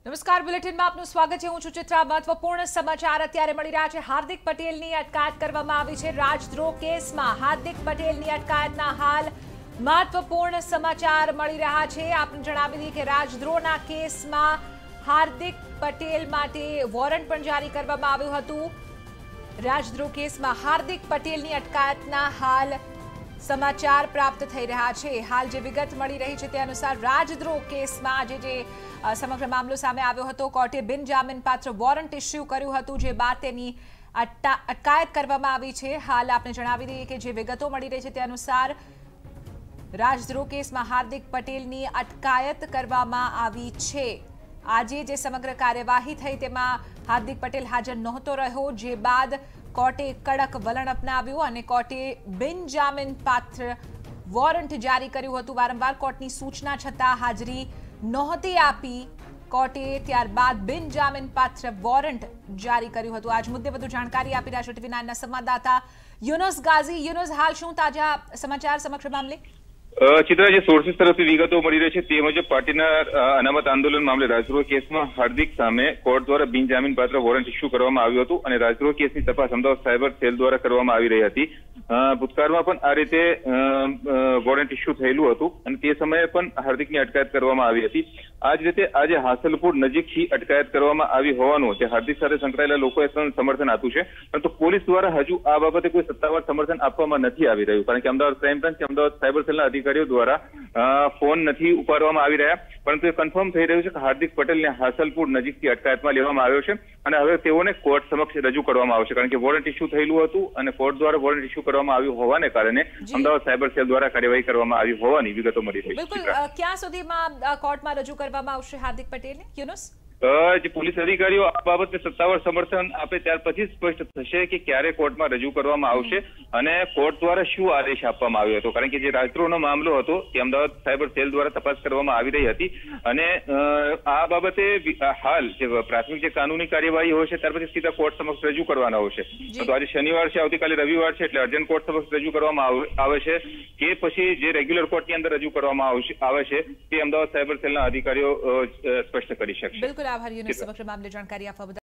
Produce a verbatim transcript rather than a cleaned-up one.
નમસ્કાર, બુલેટિનમાં આપનું સ્વાગત છે। હું છું ચિત્રા। મહત્વપૂર્ણ સમાચાર અત્યારે મળી રહ્યા છે। હાર્દિક પટેલની અટકાયત કરવામાં આવી છે રાજદ્રોહ કેસમાં। હાર્દિક પટેલની અટકાયતના હાલ મહત્વપૂર્ણ સમાચાર મળી રહ્યા છે। આપને જણાવી દઈએ કે રાજદ્રોહના કેસમાં હાર્દિક પટેલ માટે વોરંટ પણ જારી કરવામાં આવ્યું હતું। રાજદ્રોહ કેસમાં હાર્દિક પટેલની અટકાયતના હાલ समाचार प्राप्त થઈ રહ્યા છે। હાલ જે વિગત મળી રહી છે તે અનુસાર રાજદ્રોહ કેસમાં આજે જે સમગ્ર મામલો સામે આવ્યો હતો, કોર્ટે બિનજામીનપાત્ર વોરંટ ઇસ્યુ કર્યું હતું, જે બાદ તેની અટકાયત કરવામાં આવી છે। હાલ આપણે જણાવી દઈએ કે જે વિગતો મળી રહી છે તે અનુસાર રાજદ્રોહ કેસમાં હાર્દિક પટેલની અટકાયત કરવામાં આવી છે। આજે જે સમગ્ર કાર્યવાહી થઈ તેમાં હાર્દિક પટેલ હાજર નહોતો રહ્યો, જે બાદ કોર્ટે કડક વલણ અપનાવ્યું અને કોર્ટે બિનજામીન પાત્ર વોરંટ જારી કર્યું હતું। વારંવાર કોર્ટની સૂચના છતાં હાજરી નહોતી આપી કોર્ટે, ત્યારબાદ બિનજામીન પાત્ર વોરંટ જારી કર્યું હતું। આજ મુદ્દે વધુ જાણકારી આપી રહ્યા છે ટીવી નાઇન ના સંવાદદાતા યુનુસ ગાઝી। યુનુસ, હાલ શું તાજા સમાચાર સમગ્ર મામલે? ચિત્રા, જે સોર્સિસ તરફથી વિગતો મળી રહી છે તે મુજબ પાર્ટીના અનામત આંદોલન મામલે રાજદ્રોહ કેસમાં હાર્દિક સામે કોર્ટ દ્વારા બિનજામીન પાત્ર વોરંટ ઇસ્યુ કરવામાં આવ્યું હતું અને રાજદ્રોહ કેસની તપાસ અમદાવાદ સાયબર સેલ દ્વારા કરવામાં આવી રહી હતી। ભૂતકાળમાં પણ આ રીતે વોરંટ ઇસ્યુ થયેલું હતું અને તે સમયે પણ હાર્દિકની અટકાયત કરવામાં આવી હતી। આ જ રીતે આજે હાંસલપુર નજીકથી અટકાયત કરવામાં આવી હોવાનું જે હાર્દિક સાથે સંકળાયેલા લોકોએ પણ સમર્થન આપ્યું છે, પરંતુ પોલીસ દ્વારા હજુ આ બાબતે કોઈ સત્તાવાર સમર્થન આપવામાં નથી આવી રહ્યું, કારણ કે અમદાવાદ ક્રાઇમ બ્રાન્ચ કે અમદાવાદ સાયબર સેલના અધિકારીઓ દ્વારા ફોન નથી ઉપાડવામાં આવી રહ્યા, પરંતુ એ કન્ફર્મ થઈ રહ્યું છે કે હાર્દિક પટેલને હાંસલપુર નજીકથી અટકાયતમાં લેવામાં આવ્યો છે અને હવે તેઓને કોર્ટ સમક્ષ રજૂ કરવામાં આવશે, કારણ કે વોરંટ ઇસ્યુ થયેલું હતું અને કોર્ટ દ્વારા વોરંટ ઇસ્યુ કરવામાં આવ્યું હોવાને કારણે અમદાવાદ સાયબર સેલ દ્વારા કાર્યવાહી કરવામાં આવી હોવાની વિગતો મળી રહી છે। બિલકુલ, ક્યાં સુધીમાં કોર્ટમાં રજૂ કરવામાં આવશે હાર્દિક પટેલને, યુનુસ? જે પોલીસ અધિકારીઓ આ બાબતે સત્તાવાર સમર્થન આપે ત્યાર પછી સ્પષ્ટ થશે કે ક્યારે કોર્ટમાં રજૂ કરવામાં આવશે અને કોર્ટ દ્વારા શું આદેશ આપવામાં આવ્યો હતો, કારણ કે જે રાજદ્રોહનો મામલો હતો તે અમદાવાદ સાયબર સેલ દ્વારા તપાસ કરવામાં આવી રહી હતી અને આ બાબતે હાલ જે પ્રાથમિક જે કાનૂની કાર્યવાહી હોય છે ત્યાર પછી સીધા કોર્ટ સમક્ષ રજૂ કરવાના આવશે। તો આજે શનિવાર છે, આવતીકાલે રવિવાર છે, એટલે અર્જન્ટ કોર્ટ સમક્ષ રજૂ કરવામાં આવે છે કે પછી જે રેગ્યુલર કોર્ટની અંદર રજૂ કરવામાં આવે છે તે અમદાવાદ સાયબર સેલના અધિકારીઓ સ્પષ્ટ કરી શકશે। બિલકુલ, આભાર યુનુસ સમગ્ર મામલે જાણકારી આપવા બદલ।